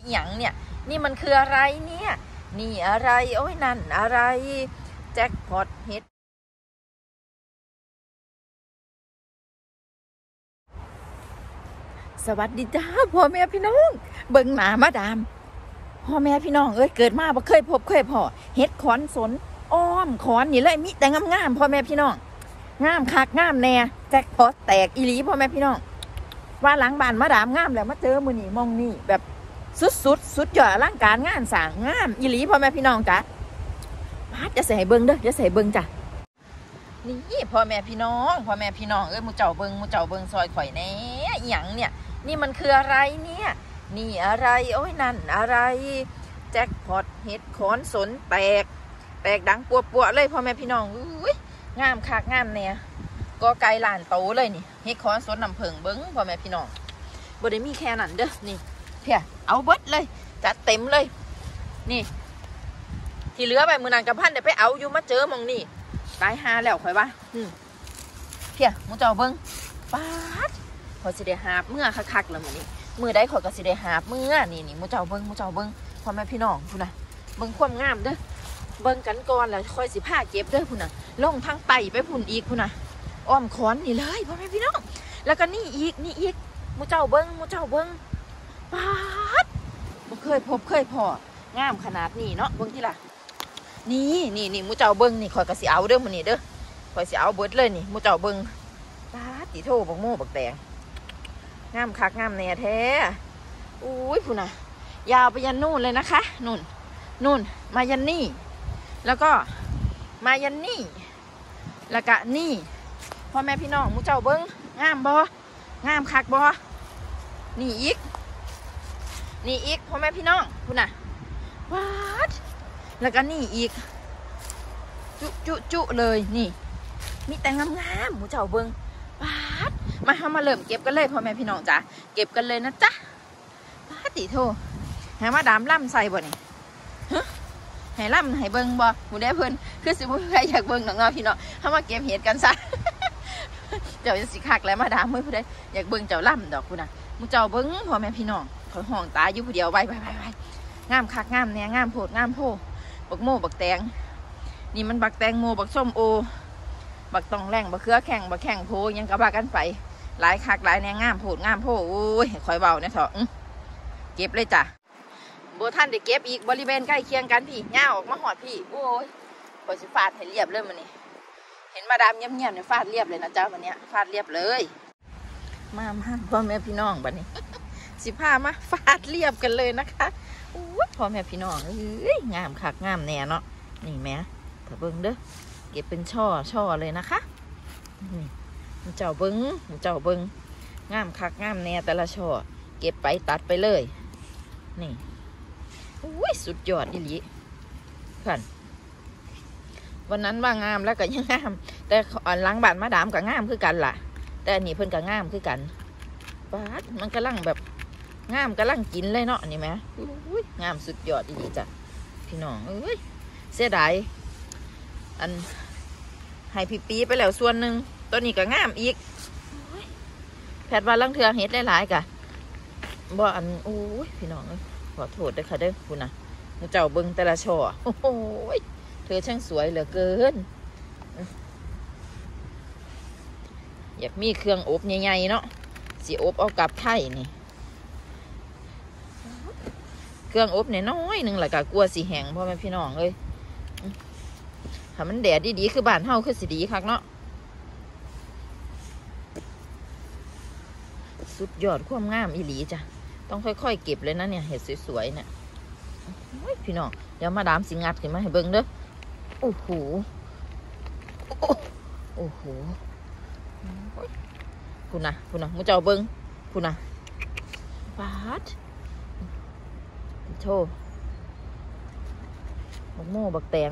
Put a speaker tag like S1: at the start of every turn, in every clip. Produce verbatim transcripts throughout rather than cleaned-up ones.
S1: หยังเนี่ยนี่มันคืออะไรเนี่ยนี่อะไรโอ้ยนั่นอะไรแจ็คพอตเฮ็ดสวัสดีจ้าพ่อแม่พี่น้องเบิ่งหน้ามาดามพ่อแม่พี่น้องเอ้ยเกิดมาบ่เคยพบเคยพอเฮ็ดขอนสนอ้อมขอนนี่เลยมีแต่งามๆพ่อแม่พี่น้องงามคักงามแน่แจ็คพอตแตกอีหลีพ่อแม่พี่น้องว่าหลังบ้านมาดามงามแล้วมาเจอมื้อนี้มองนี่แบบสุดสุดสุดยอดอลังการงานสร้างงามอีหลีพ่อแม่พี่น้องจ้ะมาจะใส่เบิ่งเด้อจะใส่เบิ่งจ้ะนี่พ่อแม่พี่น้องพ่อแม่พี่น้องเอ้ยมูเจ้าเบิ่งมูเจ้าเบิ่งซอยข่อยแน่อีหยังเนี่ยนี่มันคืออะไรเนี่ยนี่อะไรโอ้ยนั่นอะไรแจ็คพอตเฮ็ดขอนสนแตกแตกดังปัวๆเลยพ่อแม่พี่น้องอุ้ยงามคักงามแน่ก็ไกลล้านโตเลยนี่เฮ็ดขอนสนน้ำผึ้งเบิ่งพ่อแม่พี่น้องบ่ได้มีแค่นั้นเด้อนี่เพียเอาเบิดเลยจัดเต็มเลยนี่ที่เหลือไปมือนันกับพันเดี๋ยวไปเอาอยู่มาเจอมองนี่ตายหาแล้วข่อยว่าเพียมูเจ้าเบิ้งป๊าดข่อยสิได้หาบเมื่อคักๆแล้วมื้อนี้มือได้ข่อยก็สิได้หาบเมื่อนี่นี่มูเจ้าเบิ้งมูเจ้าเบิ้งพ่อแม่พี่น้องพุ่นน่ะเบิ้งความงามเด้อเบิ้งกันก่อนแล้วค่อยสิผ้าเก็บเด้อพุ่นน่ะลงทางไตไปพุ่นอีกพุ่นน่ะอ้อมขอนนี่เลยพ่อแม่พี่น้องแล้วก็นี่อีกนี่อีกมูเจ้าเบิ้งมูเจ้าเบิ้งป๊าดบ่เคยพบเคยพองามขนาดนี้เนาะเบิ้งที่ล่ะนี่นี่นี่มูเจ้าเบิ้งนี่ข่อยก็สิเอาเด้อมื้อนี้เด้อข่อยสิเอาเบิดเลยนี่มูเจ้าเบิ้งป๊าดติโทบักโม่บักแดงงามคักงามแน่แท้อุ้ยพุ่นน่ะยาวไปยันนู่นเลยนะคะนู่นนู่นมายันนี่แล้วก็มายันนี่แล้วก็นี่พ่อแม่พี่น้องมูเจ้าเบิ้งงามบ่งามคักบ่นี่อีกนี่อีกพ่อแม่พี่น้องพุ่นน่ะว้าดแล้วก็นี่อีกจุจุจุเลยนี่มีแต่งามๆหมูเจ้าเบิ้งว้าดมาเข้ามาเริ่มเก็บกันเลยพ่อแม่พี่น้องจ้ะเก็บกันเลยนะจ๊ะว้าดติโทให้มาดามล่ำใส่บ่นี่ฮะให้ล่ำให้เบิ้งบ่หมูได้เพิ่นคือสิบ่ใครอยากเบิ้งน้องๆพี่น้องเข้ามาเก็บเห็ดกันซะเจ้าจะสิคักแล้วมาดามมือผู้ใดอยากเบิ้งเจ้าล่ำดอกพุ่นน่ะหมูเจ้าเบิ้งพ่อแม่พี่น้องข่อยห้องตาอยู่ผู้เดียวไว้ไว้ไว้ไว้งามคักงามแน่งามโพดงามโพบักโมบักแตงนี่มันบักแตงโมบักส้มโอบักตองแรงบักเครือแข่งบักแข่งโพยังกระบากันไปหลายคักหลายแน่งามโพดงามโพโอ้ยคอยเบาเนี่ยเถอะเก็บเลยจ้ะโบท่านได้เก็บอีกบริเวณใกล้เคียงกันพี่ย่าออกมาหอดพี่โอ้ยคอยสิฟาดให้เรียบเลยมันนี่เห็นมาดามเงียบๆเนี่ยฟาดเรียบเลยนะเจ้าวันนี้ฟาดเรียบเลยมามาพ่อแม่พี่น้องบัดนี้สิพามาฟาดเรียบกันเลยนะคะพ่อแม่พี่น้องเอ้ยงามคักงามแน่เนาะนี่แม่ถ้าเบิ้งเด้อเก็บเป็นช่อช่อเลยนะคะนี่เจ้าเบิ้งเจ้าเบิ้งงามคักงามแน่แต่ละช่อเก็บไปตัดไปเลยนี่อุ้ยสุดยอดอีหลีเพื่อนวันนั้นว่างามแล้วก็ยังงามแต่หลังบ้านมาดามก็งามคือกันล่ะแต่อันนี้เพิ่นก็งามคือกันป๊าดมันกำลังแบบงามกำลังกินเลยเนาะนี่ไหมงามสุดยอดดีจ้ะพี่น้องเอ้ยเสียดายอันให้พี่ปีไปแล้วส่วนหนึ่งตัวนี้ก็งามอีกแผดว่าลังเทือเฮ็ดหลายๆกะบ่อันโอ้ยพี่น้องขอโทษด้วยค่ะเด้อคุณนะมูเจ้าเบิ้งแต่ละช่อโอ้โหเธอช่างสวยเหลือเกินอยากมีเครื่องอบใหญ่ๆเนาะสิอบเอากับไข่นี่เครื่องอบเนี่ยน้อยหนึ่งแหละกะกลัวสีแห้งพ่อแม่พี่น้องเลยถ้ามันแดดดีๆคือบ้านเฮาคือสีดีคักเนาะสุดยอดความงามอีหลีจ้ะต้องค่อยๆเก็บเลยนะเนี่ยเห็ดสวยๆเนี่ยพี่น้องเดี๋ยวมาดามสิงัดขึ้นมาให้เบิ่งเด้อโอ้โหโอ้โหคุณนะคุณนะมูเจ้าเบิ่งคุณนะฟาดโชว์บักโม่บักแตง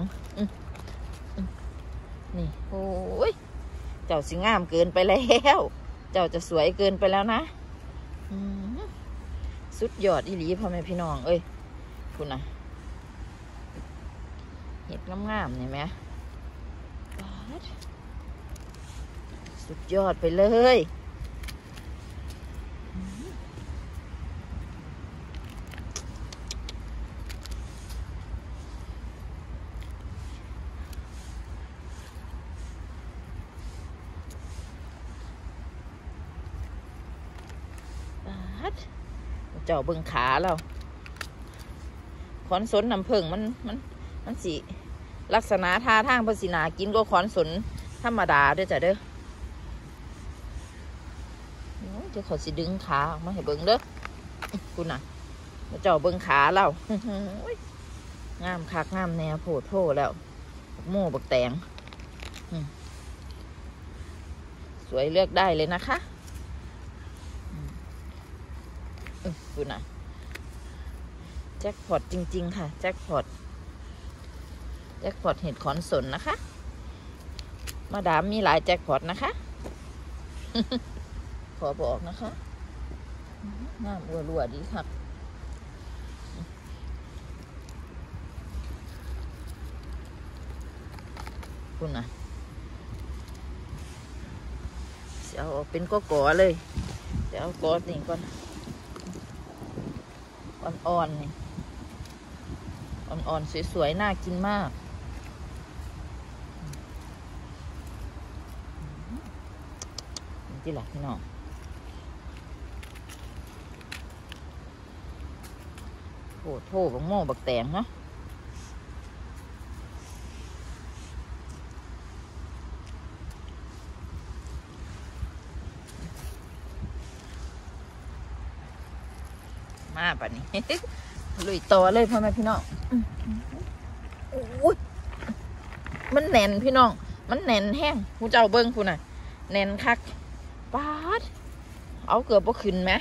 S1: นี่โอ้ยเจ้าสิงามเกินไปแล้วเจ้าจะสวยเกินไปแล้วนะสุดยอดอีหลีพ่อแม่พี่น้องเอ้ยคุณนะเห็ดงามๆเนี่ยไหมสุดยอดไปเลยเจ้าเบิ่งขาเราขอนสนน้ำผึ้งมันมันมันสิลักษณะท่าทางภาษีนากินก็ขอนสนธรรมดาเด้อจ้ะเด้อเดี๋ยวเขาสิดึงขาออกมาให้เบิ่งเด้อคุณน่ะเจ้าเบิ่งขาเรางามคักงามแนวโผล่โผล่แล้วโม่บักแตงสวยเลือกได้เลยนะคะคุณน่ะแจ็คพอตจริงๆค่ะแจ็คพอตแจ็คพอตเห็ดขอนสนนะคะมาดามมีหลายแจ็คพอตนะคะขอบอกนะคะงามรัวๆดีครับคุณนะจะเอาออกเป็นก้อๆเลยจะเอาก้อนนี่ก่อนอ่อนๆนี่อ่อนๆสวยๆน่ากินมากที่หลักพี่น้องโอ้โถบักโม่บักแตงเนาะมาป่ะนี่ ลุยต่อเลยพ่อแม่พี่น้องโอ้ยมันแน่นพี่น้องมันแน่นแห้งผู้เจ้าเบิ้งคุณน่ะแน่นคักป๊าดเอาเกือบบ่ขึ้นไหม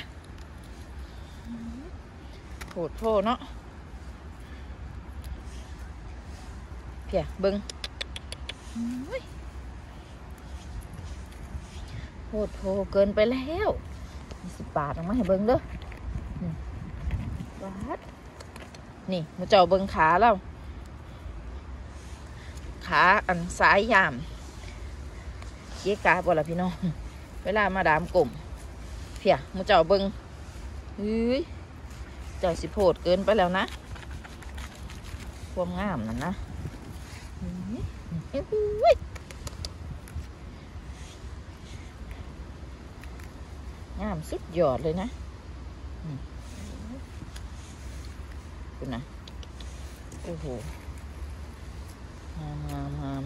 S1: โหดโทเนาะเพียเบิ้งโหดโทเกินไปแล้วสิบบาทออกมาให้เบิ้งเด้อป๊าดนี่ผู้เจ้าเบิ้งขาแล้วขาอันซ้ายยามเกี้ยกาบ่ล่ะพี่น้องเวลามาดามกลมเพียมูเจ้าเบิงเฮ้ยเจ้าสิโพดเกินไปแล้วนะความงามนั่นนะงามสุดยอดเลยนะคุณนะโอ้โหงามงามงาม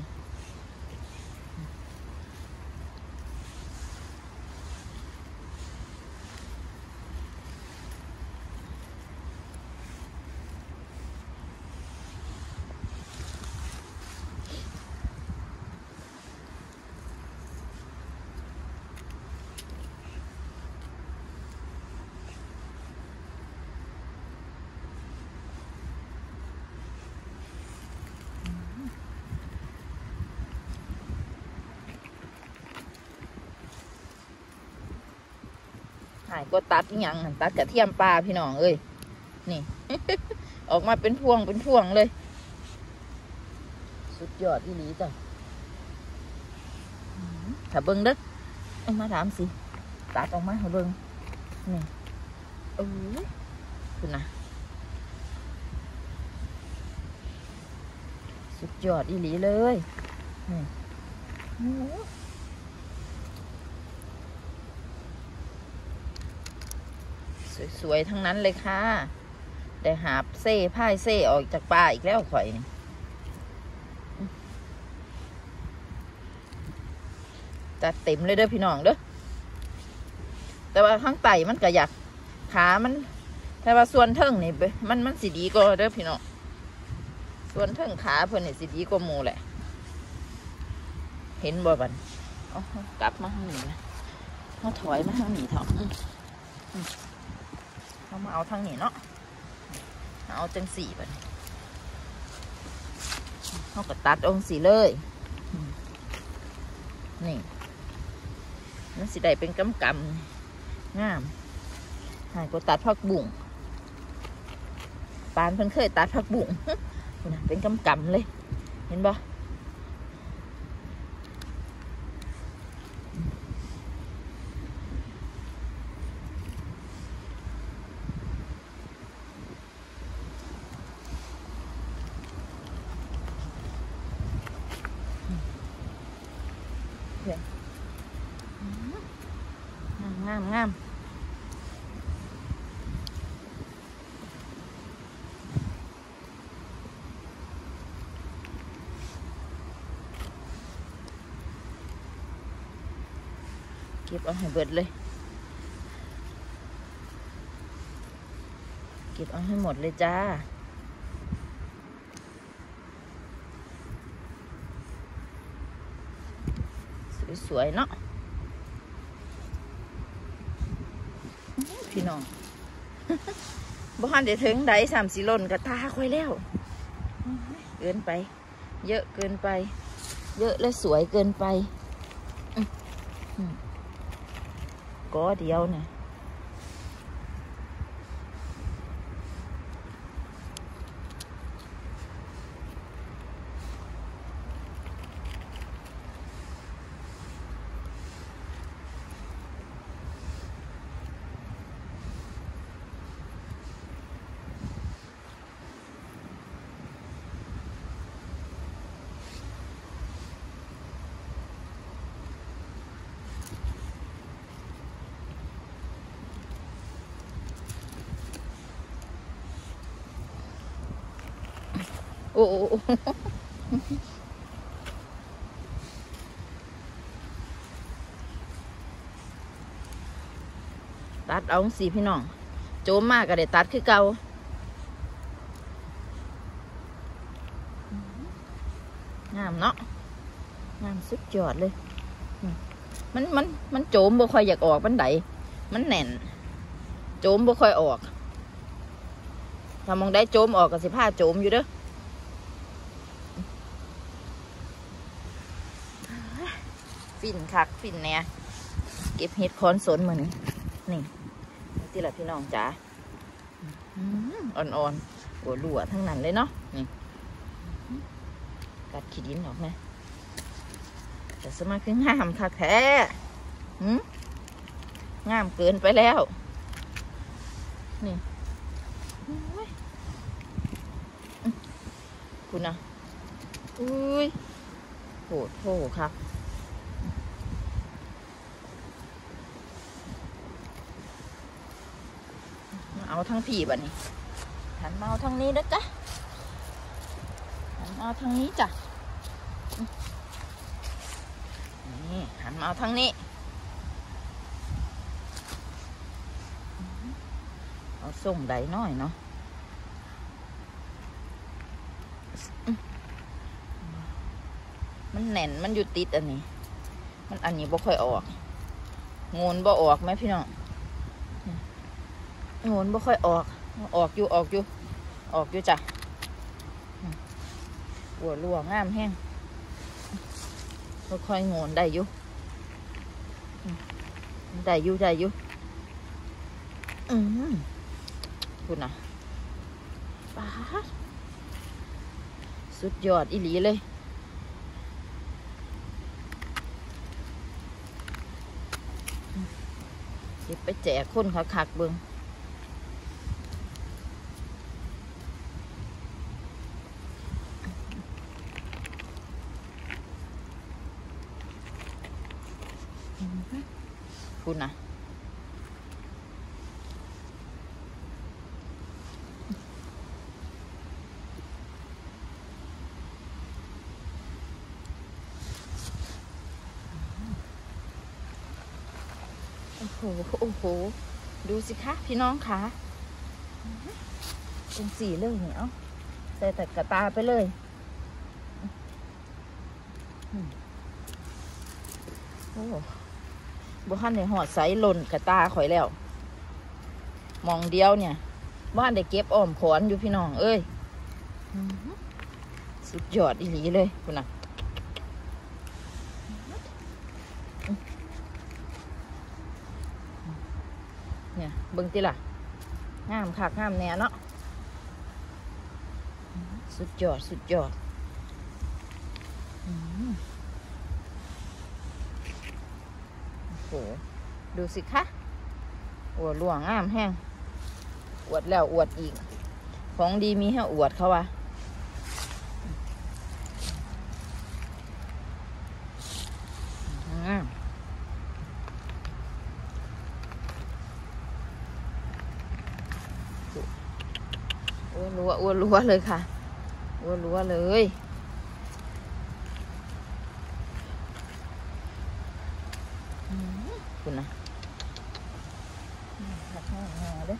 S1: ก็ตัดอย่างตัดกระเทียมปลาพี่น้องเอ้ยนี่ ออกมาเป็นพวงเป็นพวงเลยสุดยอดที่ลีจ้ะถ้าเบิ้งเด้อเอามาถามสิตัดออกมาให้เบิ้งนี่เออคุณนะสุดยอดที่ลีเลยนี่สวยๆทั้งนั้นเลยค่ะได้หาบเซ่ผ้าเซ่ออกจากป่าอีกแล้วข่อยจัดเต็มเลยเด้อพี่น้องเด้อแต่ว่าข้างไตมันก็อยากขามันแต่ว่าส่วนเทิงนี่มันมันสีดีก็เด้อพี่น้องส่วนเทิงขาเพื่อนนี่สีดีก็โมแหละเห็นบ่บันอ๋อกลับมาทางนี้นะมาถอยมาทางนี้เถอะเขามาเอาทางนี้เนาะเอาจังสีไปเขาก็ตัดองสีเลยนี่นั่นสีใดเป็นกำกำงามหายก็ตัดผักบุ้งปานเพิ่นเคยตัดผักบุ้งเป็นกำกำเลยเห็นบ่งามงามเก็บเอาให้เบิดเลยเก็บเอาให้หมดเลยจ้าสวยๆเนาะพี่น้องบ้านเดี๋ยวถึงได้สามสี่ล้นกระตาค่อยแล้วเกินไปเยอะเกินไปเยอะและสวยเกินไปก็เดียวเนี่ยโอ้ตัดเอาสีพี่น้องโจมมากก็ได้ตัดคือเก่างามเนาะงามสุดยอดเลยมันมันมันโจมบ่ค่อยอยากออกบันไดมันแน่นโจมบ่ค่อยออกถ้ามองได้โจมออกก็สิผ้าโจมอยู่เด้อฟินคักฟินเนี่ยเก็บเห็ดคอนสนเหมือนนี่ที่ละพี่น้องจ๋าอ่อนๆหัวหลัวทั้งนั้นเลยเนาะนี่กัดขี้ดินออกไหมแต่สมาคืองามคักแท้งามเกินไปแล้วนี่คุณนะอุ้ยโหดโหดครับเอาทั้งผีบ่นี่หันมาเอาทางนี้นะจ๊ะหันมาเอาทางนี้จ้ะนี่หันมาเอาทางนี้เอาส้มได้น้อยเนาะมันแน่นมันอยู่ติดอันนี้มันอันนี้บ่ค่อยออกงูนบ่ออกไหมพี่น้องโงนบ่ค่อยออกออกอยู่ออกอยู่ออกอยู่จ้ะหัวหลวงงามแห้งบ่ค่อยโงนได้อยู่ได้อยู่ได้อยู่อืมคุณน่ะป้าสุดยอดอีหลีเลยเก็บไปแจกคนคักๆเบิ่งคุณนะโอ้โหโอ้โหดูสิคะพี่น้องคะเป็นสีเลยเนี่ยเอาใส่แต่กระตาไปเลยโอ้บ้านได้หอดใสหล่นกระตาข่อยแล้วมองเดียวเนี่ยบ้านได้เก็บอ้อมขอนอยู่พี่น้องเอ้ยสุดยอดอีหลีเลยคุณน่ะเนี่ยเบิ่งติล่ะงามคักงามแน่เนาะสุดยอดสุดยอดโอ้ดูสิคะอวดหลวงงามแห้งอวดแล้วอวดอีกของดีมีให้อวดเขาวะอ้วนรัวอ้วนรัวเลยค่ะอ้วนรัวเลยคุณนะหักงอเด้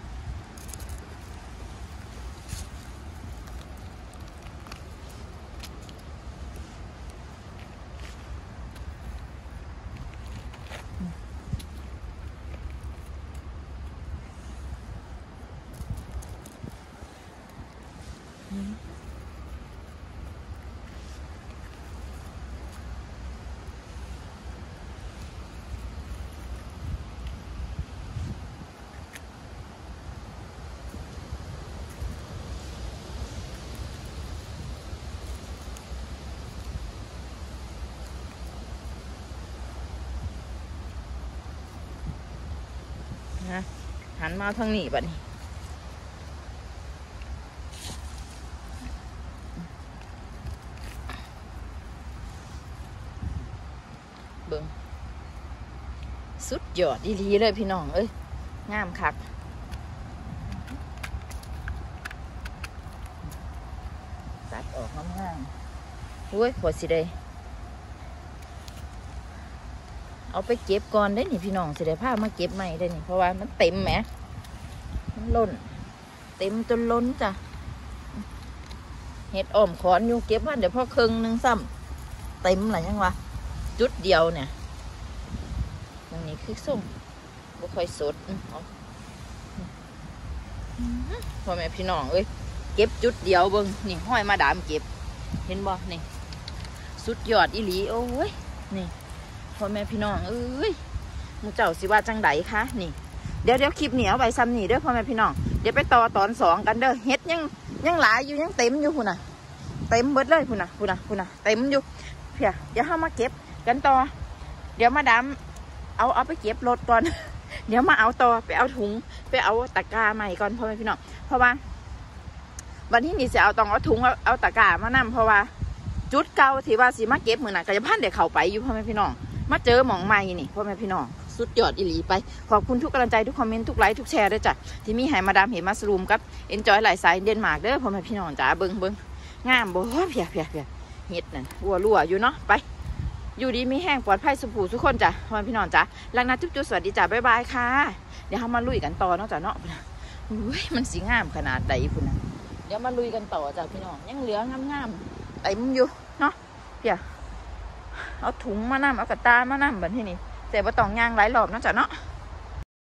S1: นะหันมาทางนี้บัดนี้เบิ่งสุดยอดดีๆเลยพี่น้องเอ้ยงามคักตัดออกงามๆโอ้ยพอสิได้เอาไปเก็บก่อนได้นี่พี่น้องสิได้พามาเก็บใหม่ได้นี่เพราะว่ามันเต็มแหมมันล้นเต็มจนล้นจ้ะเห็ดอ้อมขอนอยู่เก็บมาเดี๋ยวพอครึ่งนึงซ้ำเต็มอะไรยังวะจุดเดียวเนี่ยตรงนี้คือส้มบ่ค่อยสดพ่อแม่พี่น้องเอ้ยเก็บจุดเดียวเบิ่งนี่ห้อยมาดามเก็บเห็นบ่นี่สุดยอดอีหลีโอ้ยนี่พ่อแม่พี่น้องเอ้ยมูเจ้าสิว่าจังไดคะนี่เดี๋ยวเดี๋ยวคลิปเหนียวใบซ้ำนี่เด้อพ่อแม่พี่น้องเดี๋ยวไปต่อตอนสองกันเด้อเฮ็ดยังยังหลายอยู่ยังเต็มอยู่พุ่นน่ะเต็มเบิดเลยพุ่นน่ะพุ่นน่ะพุ่นน่ะเต็มอยู่เพียเดี๋ยวเข้ามาเก็บกันต่อเดี๋ยวมาดามเอาเอาไปเก็บรถก่อนเดี๋ยวมาเอาต่อไปเอาถุงไปเอาตะกร้าใหม่ก่อนพ่อแม่พี่น้องเพราะว่าวันที่นี่จะเอาต้องเอาถุงเอาเอาตะกร้ามานำเพราะว่าจุดเก่าที่ว่าสิมาเก็บมือน่ะก็จะพันเดี๋ยวเข้าไปอยู่พ่อแม่พี่น้องมาเจอหมองใหม่นี่พ่อแม่พี่น้องสุดยอดอีหลีไปขอบคุณทุกกำลังใจทุกคอมเมนต์ทุกไลค์ทุกแชร์ด้วยจ้ะที่มีให้มาดามเห็นมาสรูมกับเอ็นจอยหลายสายเดนมาร์กเด้อพ่อแม่พี่น้องจ้าเบิ้งเบิ้งงามบ่เพียเพียเพียเฮ็ดนั่นวัวรั่วอยู่เนาะไปอยู่ดีมีแห้งปลอดภัยสุขทุกคนจ้ะพ่อแม่พี่น้องจ้าลังนาจุ๊บจุ๊บสวัสดีจ้าบ๊ายบายค่ะเดี๋ยวเรามาลุยกันต่อเนาะจ้ะเนาะอุ้ยมันสีงามขนาดใดพุ่นนะเดี๋ยวมาลุยกันต่อจ้ะพี่น้องยังเหลืองามๆเต็มอยู่เนาะเพียเอาถุงมานำเอากระตามานำแบบที่นี่แต่ว่าต้องย่างหลายรอบเนาะจ้ะเนาะ